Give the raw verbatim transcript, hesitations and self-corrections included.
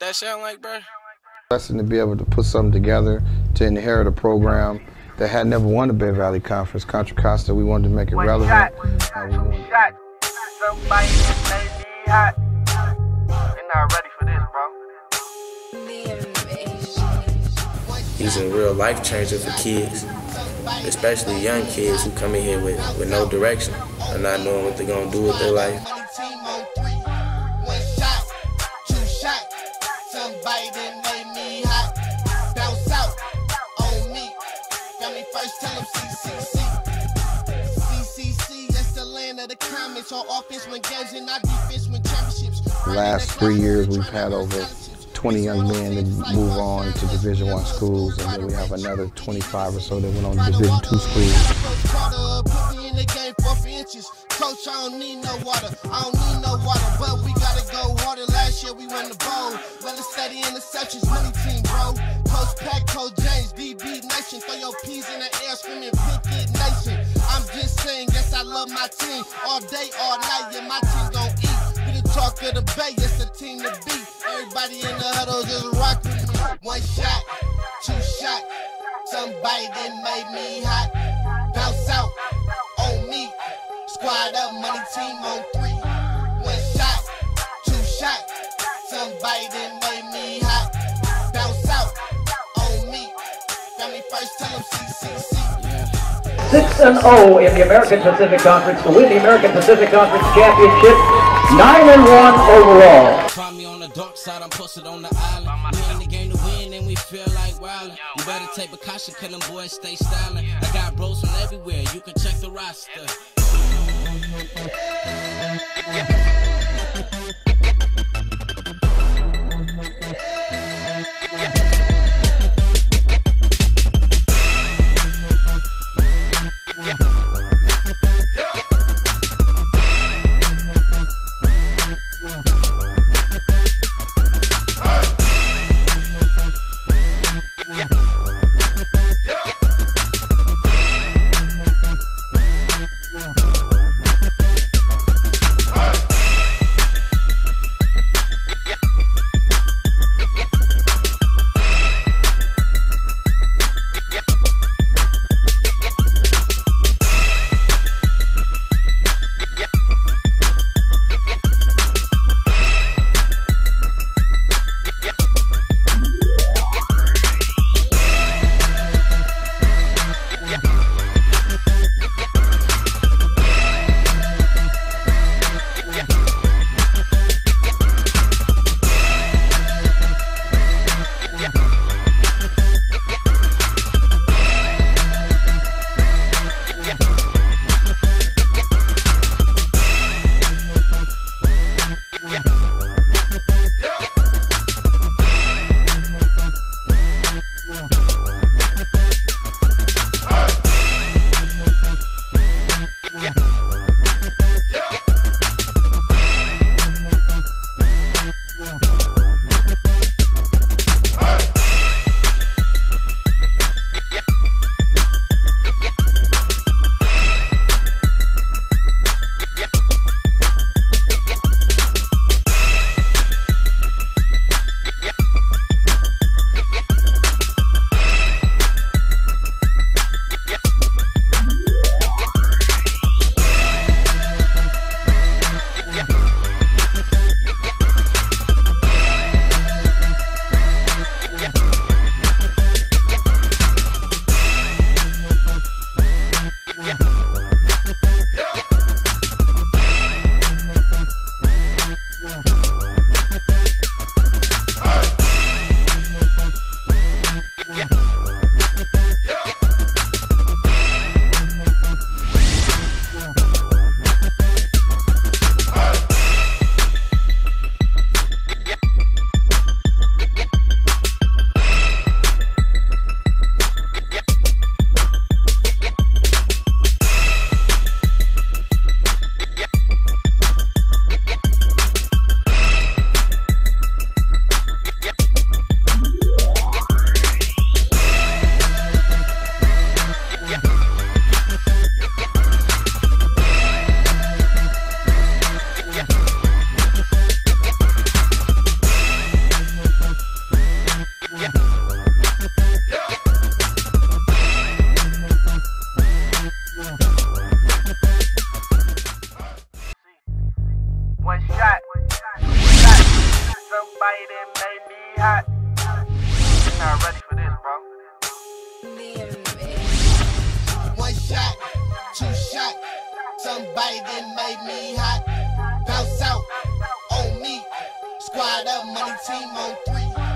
that sound like, bro? Blessing to be able to put something together to inherit a program that had never won a Bear Valley Conference. Contra Costa, we wanted to make it One relevant. Shot, Uh, we wanted... shot. Somebody that made me hot. They're not ready for this, bro. He's a real life changer for kids, especially young kids who come in here with, with no direction or not knowing what they're going to do with their life. Somebody that made me hot, bounce out on me. Family first, tell them C C C. C C C, that's the land of the comments. On offense when games and not defense when championships. The last three years we've had over twenty young men that move on to Division One schools, and then we have another twenty-five or so that went on to Division Two schools. Coach, I don't need no water, I don't need no water, but we gotta go harder. Last year we won the bowl, well it's steady interceptions, money team, bro. Coach Pat, Coach James, D B Nation, throw your P's in the air, screaming Picket Nation. I'm just saying, yes I love my team, all day, all night, yeah my team gon' eat. We the talk of the Bay, it's a team to beat. Everybody in the huddle just rock with me. One shot, two shot, somebody that made me hot, bounce out on me. Squad up, money team on three. One shot, two shot. Somebody that made me hot. Bounce out on me. Family first, tell them C C C. six and oh in the American Pacific Conference to win the American Pacific Conference Championship. nine and one overall. Find me on the dark side, I'm posted on the island. We in the game to win and we feel like wildin'. You better take precaution, cause them boys stay styling. I got bros from everywhere, you can check the roster. hot. You're not ready for this, bro. One shot, two shot, somebody that made me hot. Bounce out on me, squad up, money team on three.